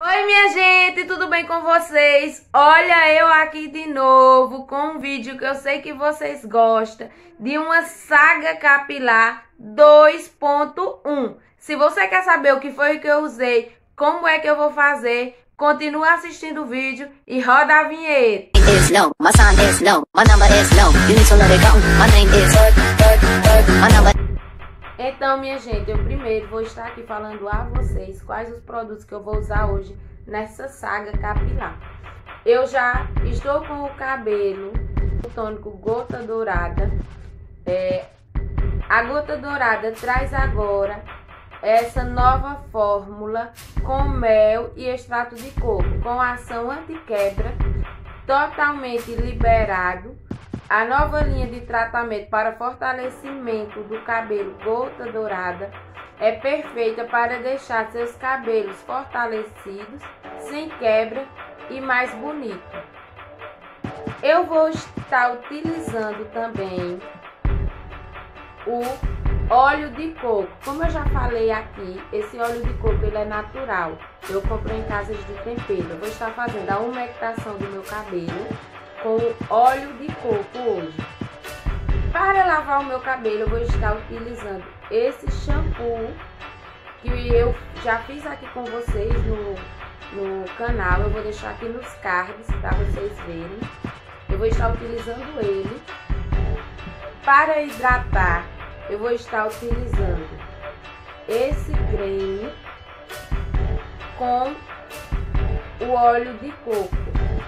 Oi minha gente, tudo bem com vocês? Olha eu aqui de novo com um vídeo que eu sei que vocês gostam, de uma saga capilar 2.1. Se você quer saber o que foi que eu usei, como é que eu vou fazer, continua assistindo o vídeo e roda a vinheta. Então, minha gente, eu primeiro vou estar aqui falando a vocês quais os produtos que eu vou usar hoje nessa saga capilar. Eu já estou com o cabelo tônico Gota Dourada. A Gota Dourada traz agora essa nova fórmula com mel e extrato de coco, com ação anti-quebra, totalmente liberado. A nova linha de tratamento para fortalecimento do cabelo Gota Dourada é perfeita para deixar seus cabelos fortalecidos, sem quebra e mais bonito. Eu vou estar utilizando também o óleo de coco. Como eu já falei aqui, esse óleo de coco ele é natural. Eu comprei em casas de tempero. Eu vou estar fazendo a umectação do meu cabelo com óleo de coco hoje. Para lavar o meu cabelo, eu vou estar utilizando esse shampoo que eu já fiz aqui com vocês no canal. Eu vou deixar aqui nos cards para vocês verem. Eu vou estar utilizando ele. Para hidratar, eu vou estar utilizando esse creme com o óleo de coco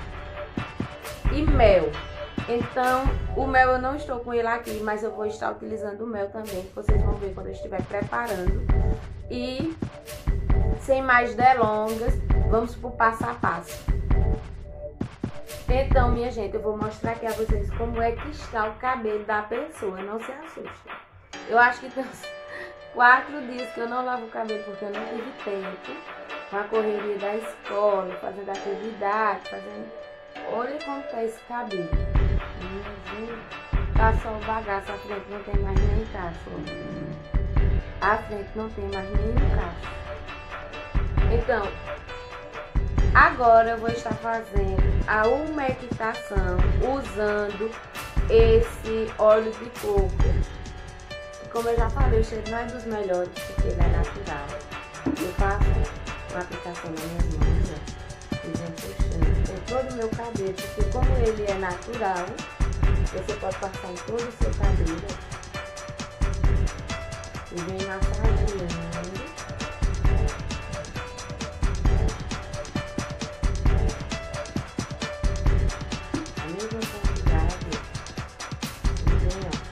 e mel. Então, o mel eu não estou com ele aqui, mas eu vou estar utilizando o mel também, que vocês vão ver quando eu estiver preparando. E, sem mais delongas, vamos pro passo a passo. Então, minha gente, eu vou mostrar aqui a vocês como é que está o cabelo da pessoa, não se assustem. Eu acho que tem uns 4 dias que eu não lavo o cabelo, porque eu não tive tempo, com a correria da escola, fazendo atividade, Olha como tá esse cabelo. Tá só o bagaço, a frente não tem mais nem cacho. A frente não tem mais nenhum cacho. Então, agora eu vou estar fazendo a umectação usando esse óleo de coco. Como eu já falei, o cheiro não é dos melhores, porque ele é natural. Eu faço uma aplicação nas minhas mãos, ó. E vem puxando por todo o meu cabelo, porque como ele é natural, você pode passar em todo o seu cabelo e vem massageando. A mesma quantidade e vem, ó.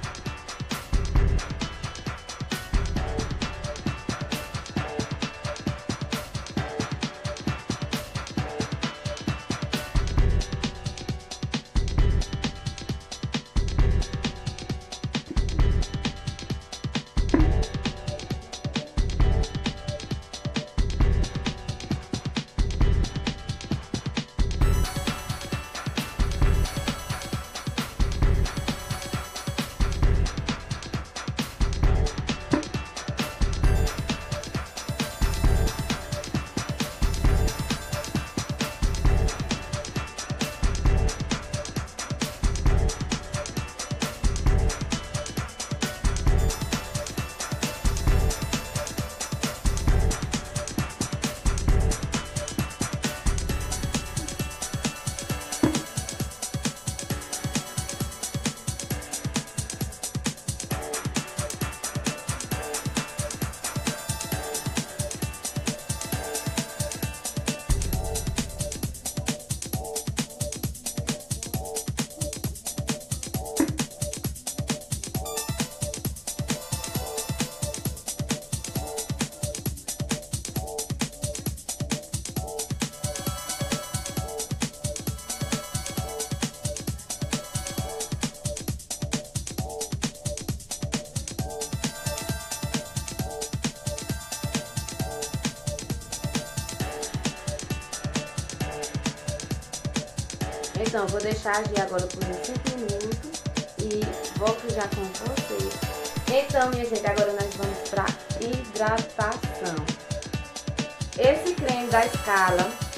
Então, vou deixar agir agora por uns 5 minutos e volto já com vocês. Então, minha gente, agora nós vamos para hidratação. Esse creme da Scala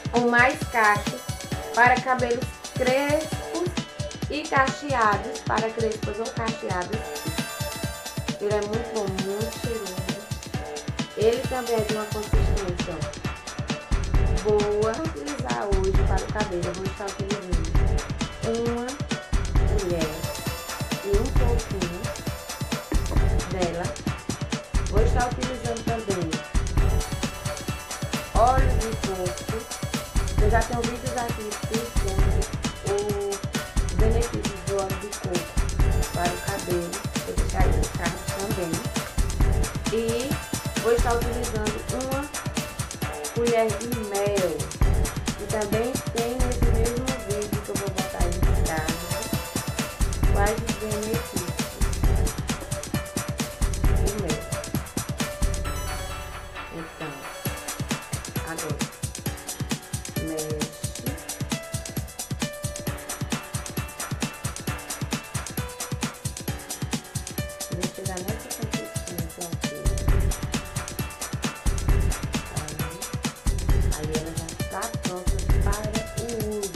o mais cachos para cabelos crespos e cacheados, para crespos ou cacheados. Ele é muito bom, muito cheiroso. Ele também é de uma consistência boa. Vou utilizar hoje para o cabelo. Eu vou estar utilizando uma colher e um pouquinho dela. Vou estar utilizando também óleo de coco. Eu já tenho vídeos aqui explicando o benefício do óleo de coco para o cabelo. Vou deixar aí no card também. E vou estar utilizando uma colher de mel. E também tem nesse mesmo vídeo que eu vou botar aí no card quais os benefícios do mel. Então, agora mexe. Vou chegar nessa consistência aqui. Aí ela já está pronta para o uso.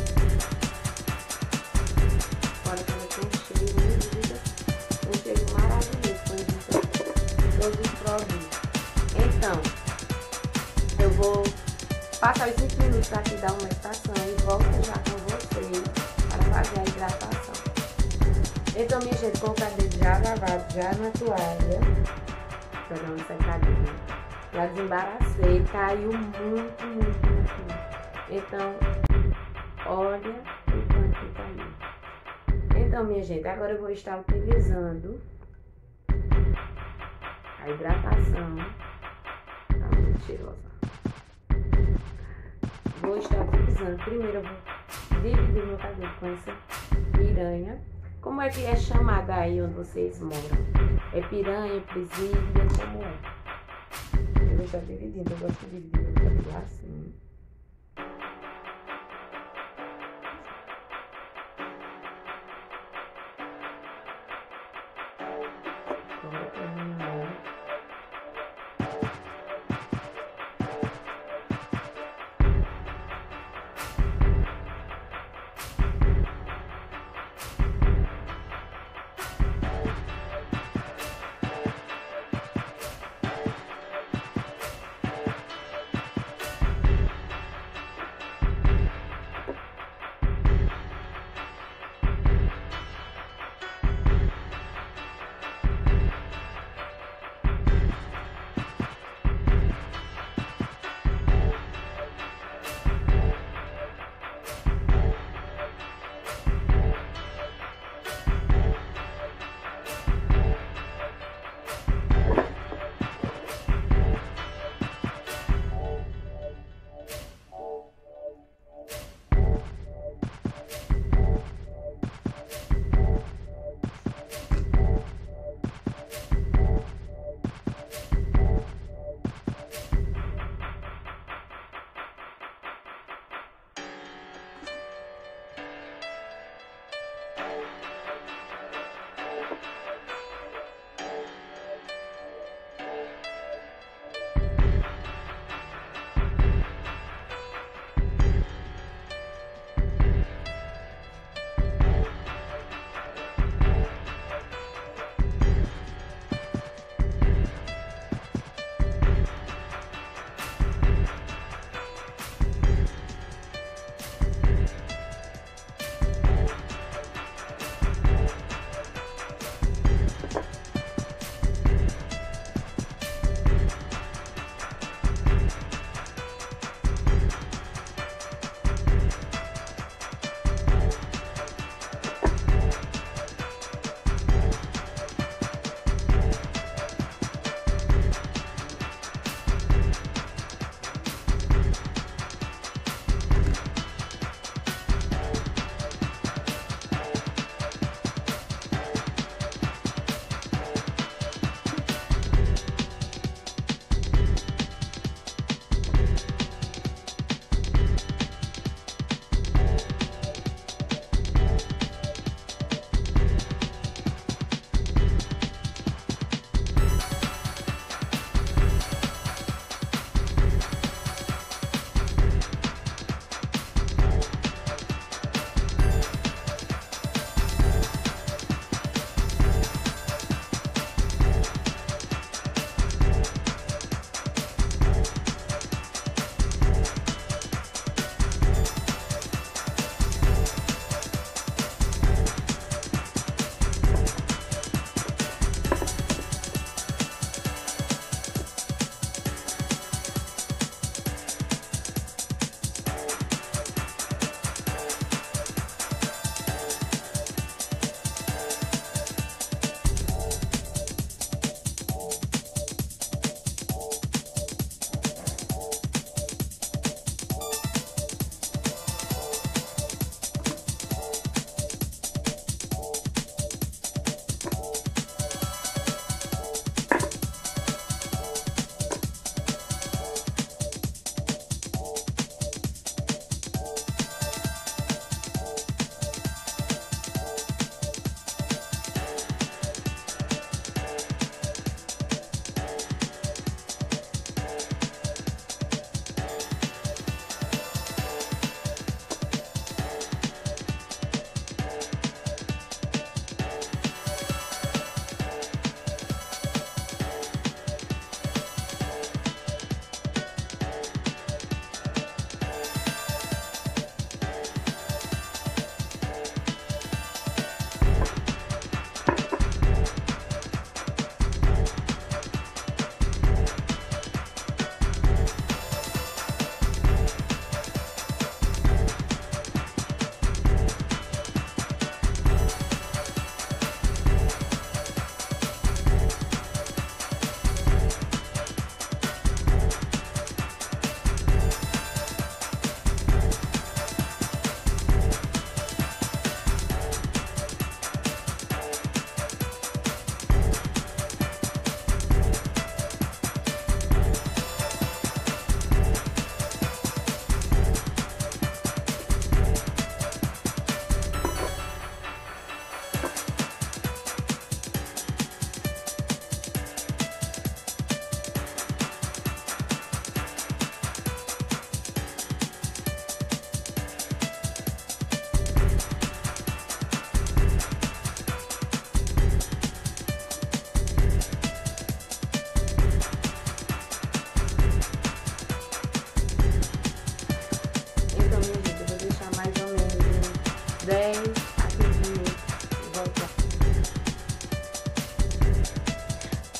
Agora que ela tem um cheiro maravilhoso, quando todos os produtos. Então, eu vou passar os 5 minutos aqui da umectação e volto já com vocês para fazer a hidratação. Então, minha gente, com o cabelo já lavado, já na toalha, para dar uma secadinha, já desembaracei, caiu muito. Então, olha o tanto que caiu. Então, minha gente, agora eu vou estar utilizando a hidratação. Tá muito cheirosa. Vou estar utilizando, primeiro eu vou dividir meu cabelo com essa piranha. Como é que é chamada aí onde vocês moram? É piranha, presilha, como é? Eu vou estar dividindo, eu gosto de dividir meu cabelo assim. Agora pra minha mão.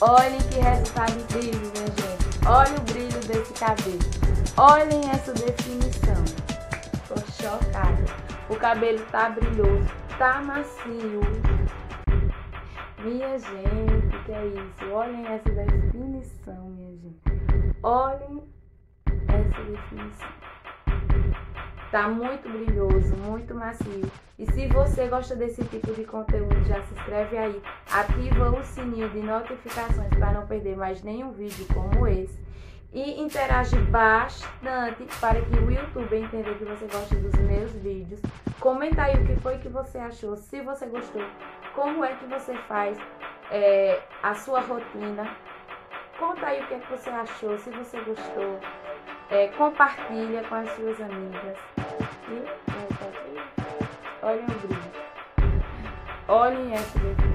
Olhem que resultado incrível, minha gente. Olha o brilho desse cabelo. Olhem essa definição. Tô chocada. O cabelo tá brilhoso, tá macio. Minha gente, que é isso? Olhem essa definição, minha gente. Olhem essa definição. Tá muito brilhoso, muito macio. E se você gosta desse tipo de conteúdo, já se inscreve aí. Ativa o sininho de notificações para não perder mais nenhum vídeo como esse. E interage bastante para que o YouTube entenda que você gosta dos meus vídeos. Comenta aí o que foi que você achou, se você gostou, como é que você faz a sua rotina. Conta aí o que é que você achou, se você gostou. Compartilha com as suas amigas. E olhem o brilho. Olhem essa definição.